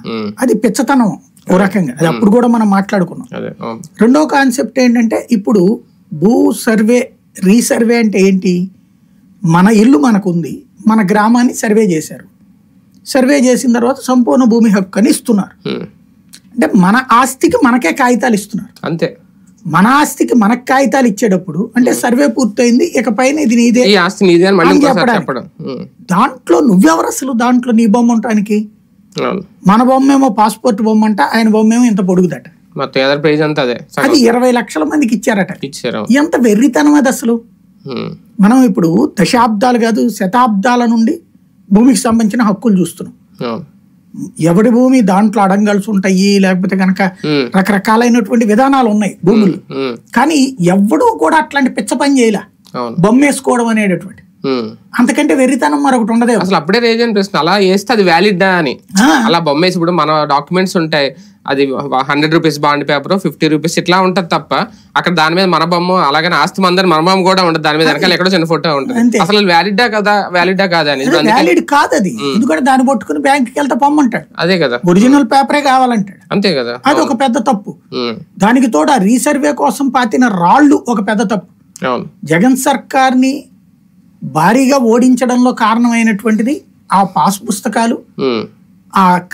అది పిచ్చతనం ఓ రకంగా. అది అప్పుడు కూడా మనం మాట్లాడుకున్నాం. రెండో కాన్సెప్ట్ ఏంటంటే ఇప్పుడు భూ సర్వే రీసర్వే అంటే ఏంటి, మన ఇల్లు మనకుంది, మన గ్రామాన్ని సర్వే చేశారు, సర్వే చేసిన తర్వాత సంపూర్ణ భూమి హక్కు అని ఇస్తున్నారు. అంటే మన ఆస్తికి మనకే కాగితాలు ఇస్తున్నారు. అంతే, మన ఆస్తికి మనకు కాగితాలు ఇచ్చేటప్పుడు అంటే సర్వే పూర్తయింది, ఇకపైన ఇది నీదే అని చెప్పడం. దాంట్లో నువ్వెవరు అసలు, దాంట్లో నీ బొమ్మ ఉండటానికి? మన బొమ్మేమో పాస్పోర్ట్ బొమ్మ అంట, ఆయన బొమ్మేమో ఇంత పొడుగుదట. అది 20 లక్షల మందికి ఇచ్చారట. ఎంత వెర్రితనం అది అసలు. మనం ఇప్పుడు దశాబ్దాలు కాదు శతాబ్దాల నుండి భూమికి సంబంధించిన హక్కులు చూస్తున్నాం. ఎవడి భూమి దాంట్లో అడంగల్సి ఉంటాయి, లేకపోతే కనుక రకరకాలైనటువంటి విధానాలు ఉన్నాయి భూములు. కానీ ఎవడూ కూడా అట్లాంటి పిచ్చ పని చేయలే, బొమ్మేసుకోవడం అనేటటువంటి. అంతకంటే వెర్రితనం మరొకటి ఉండదు అసలు. అప్పుడే రేజన్ ప్రశ్న, అలా వేస్తే అది వ్యాలిడ్డా అని. అలా బొమ్మేసి ఇప్పుడు మన డాక్యుమెంట్స్ ఉంటాయి, అది 100 రూపీస్ బాండ్ పేపర్, 50 రూపీస్ ఇట్లా ఉంటది తప్ప అక్కడ దాని మీద మన బొమ్మ, అలాగే ఆస్తి మందని మన బొమ్మ కూడా ఉంటుంది, దాని మీద వెనకాల ఎక్కడో చిన్న ఫోటో ఉంటుంది. అసలు వ్యాలిడ్డా కదా, వ్యాలిడ్డా కాదా అని. వ్యాలిడ్ కాదు అది, ఎందుకంటే దాన్ని పట్టుకుని బ్యాంక్కి వెళ్తే పొమ్మంటాడు. అదే కదా, ఒరిజినల్ పేపరే కావాలంటాడు. అంతే కదా, అది ఒక పెద్ద తప్పు. దానికి తోడు ఆ రీసర్వే కోసం పాతిన రాళ్లు ఒక పెద్ద తప్పు. జగన్ సర్కార్ని భారీగా ఓడించడంలో కారణమైనటువంటిది ఆ పాస్ పుస్తకాలు, ఆ